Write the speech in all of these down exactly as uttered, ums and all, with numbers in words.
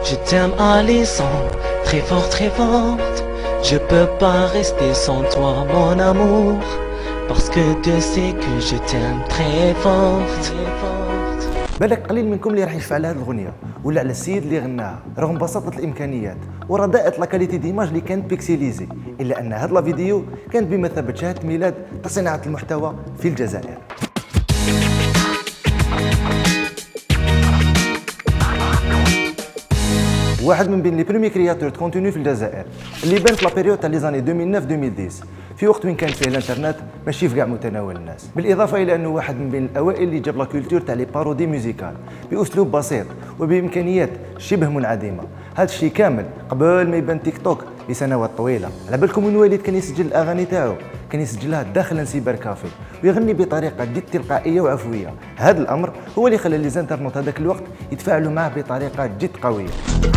Je t'aime Alison, très fort, très forte. Je peux pas rester sans toi mon amour, parce que tu sais que je t'aime très forte. بالك قليل منكم اللي راح يشفع على هذه الاغنيه ولا على السيد اللي غناها رغم بساطه الامكانيات ورداءه لاكاليتي ديماج اللي كانت بيكسيليزي، الا ان هذا الفيديو كانت بمثابه شهاده ميلاد تصنيعه المحتوى في الجزائر. واحد من بين لي بريمي كرياتور دو كونتوني في الجزائر اللي بان في لا بيريود تاع لي زاني ألفين وتسعة ألفين وعشرة في وقت وين كانت فيه الانترنت ماشي في كاع متناول الناس، بالاضافه الى انه واحد من بين الاوائل اللي جاب لا كولتور تاع لي بارودي ميوزيكال باسلوب بسيط وبامكانيات شبه منعدمه. هذا الشيء كامل قبل ما يبان تيك توك لسنوات طويله. على بالكم من وليد كان يسجل الاغاني تاعو كان يسجلها داخل سيبر كافي ويغني بطريقه جد تلقائيه وعفويه. هذا الامر هو اللي خلى لي زانترنوت هذاك الوقت يتفاعلوا معه بطريقه جد قويه.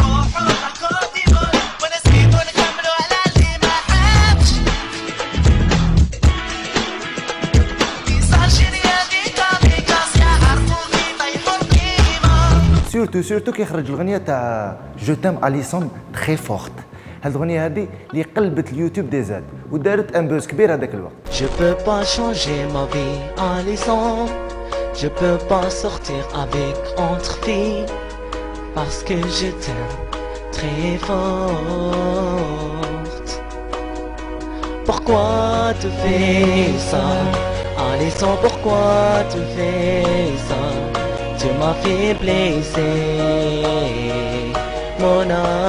سورتو سورتو كيخرج الغنيه تاع جو تام اليسون تري فورت. هاد الغنيه هادي اللي قلبت اليوتيوب دي زاد ودارت ان بوز كبير هذاك الوقت. Je peux pas changer ma vie Alison, je peux pas sortir avec entre filles parce que je t'aime très forte. Pourquoi tu fais ça Alison, pourquoi tu fais ça? Tu m'as fait blesser mon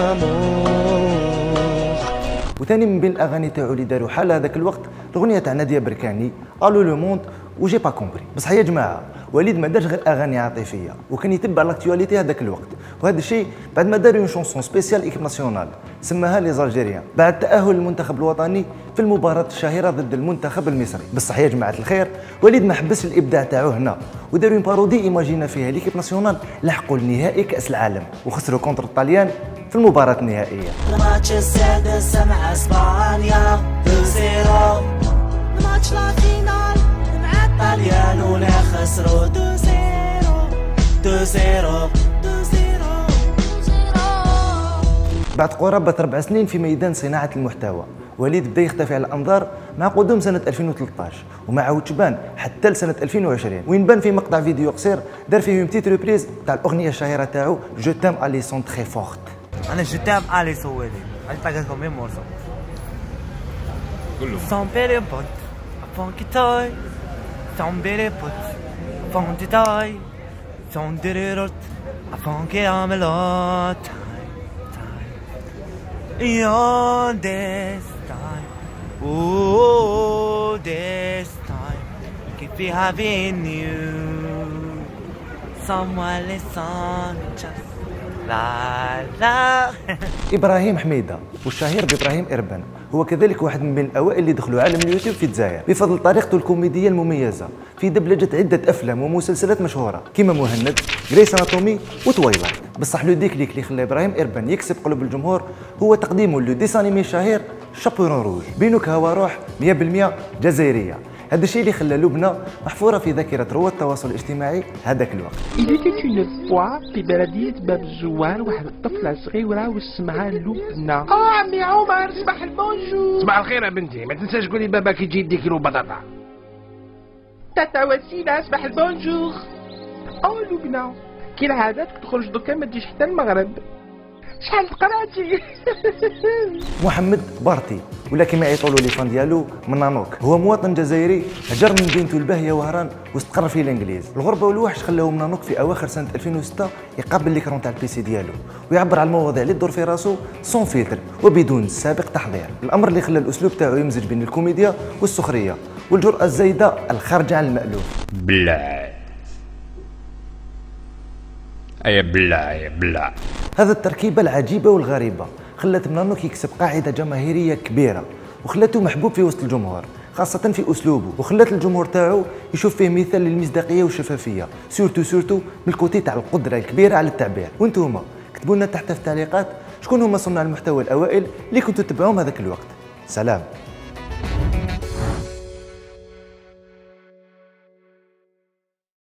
amour. وثاني من بين الاغاني تاعو اللي داروا حال هذاك الوقت الاغنيه تاع ناديه بركاني الو لو موند وجي با كومبري. بصح يا جماعه وليد ما دارش غير اغاني عاطفيه وكان يتبع لاكتواليتي هذاك الوقت، وهذا الشيء بعد ما دار اون شونسون سبيسيال ايكيب ناسيونال سماها لي زالجيريان بعد تاهل المنتخب الوطني في المباراه الشهيره ضد المنتخب المصري. بصح يا جماعه الخير وليد ما حبسش الابداع تاعو هنا وداروا اون بارودي ايماجينا فيها ليكيب ناسيونال لحقوا لنهائي كاس العالم وخسروا كونتر الطليان في المباراة النهائية. الماتش السادس مع اسبانيا اثنين صفر، الماتش لا فينال مع الطليان ولا خسروا اثنين صفر اثنين صفر. بعد قرابة أربع سنين في ميدان صناعة المحتوى وليد بدا يختفي على الانظار مع قدوم سنة ألفين وثلاثطاش وما عاودش بان حتى لسنة ألفين وعشرين وين بان في مقطع فيديو قصير دار فيه بتيت ريبريز تاع الاغنية الشهيرة تاعو جو تام اليسون تري فورت. انا جو تام اليسون وليد غادي نطلقكم غير مورسو كلهم سون بيري بوت افون كي تاي سون بيري بوت افون تي تاي سون ديريروت افون كي عملوت يون ديس تايم اوه ديس تايم keep me having you someone listen just لا لا. ابراهيم حميده والشهير بابراهيم اربان هو كذلك واحد من بين الاوائل اللي دخلوا عالم اليوتيوب في الجزائر بفضل طريقته الكوميديه المميزه في دبلجه عده افلام ومسلسلات مشهوره كيما مهند، غريس اناتومي وتويلايت. بصح لو ديكليك اللي خلى ابراهيم اربان يكسب قلوب الجمهور هو تقديمه لو ديسانيمي الشهير شابورون روج بينك هوا روح مية بالمية جزائريه. هذا الشيء اللي خلى لبنى محفوره في ذاكره رواد التواصل الاجتماعي هذاك الوقت. Il était une fois في بلدية باب الزوان واحد الطفلة صغيرة واسمها لبنى. اه عمي عمر صباح البونجور. صباح الخير يا بنتي، ما تنساش تقولي بابا كي يجي يدي كيلو بطاطا. تاتا وسيلة صباح البونجور. اه لبنى كي العادة تخرج دوكا ما تجيش حتى المغرب. شحال قراتي؟ محمد بارتي ولا كما يعيطوا له لي فان ديالو منانوك هو مواطن جزائري هجر من مدينته الباهيه وهران واستقر في الانجليز. الغربه والوحش خلاو منانوك في اواخر سنه ألفين وستة يقابل ليكرون تاع البيسي ديالو ويعبر على المواضيع اللي تدور في راسو سون فيلتر وبدون سابق تحضير. الامر اللي خلى الاسلوب تاعو يمزج بين الكوميديا والسخريه والجرأه الزايده الخارجه عن المألوف. بلا اي بلا اي بلا. هذا التركيبه العجيبه والغريبه خلت منانوك يكسب قاعده جماهيريه كبيره وخلته محبوب في وسط الجمهور خاصه في اسلوبه وخلت الجمهور تاعو يشوف فيه مثال للمصداقيه والشفافيه سورتو سورتو من الكوتي تاع القدره الكبيره على التعبير. وانتوما كتبوا لنا تحت في التعليقات شكون هما صناع المحتوى الاوائل اللي كنتوا تتبعوهم هذاك الوقت. سلام.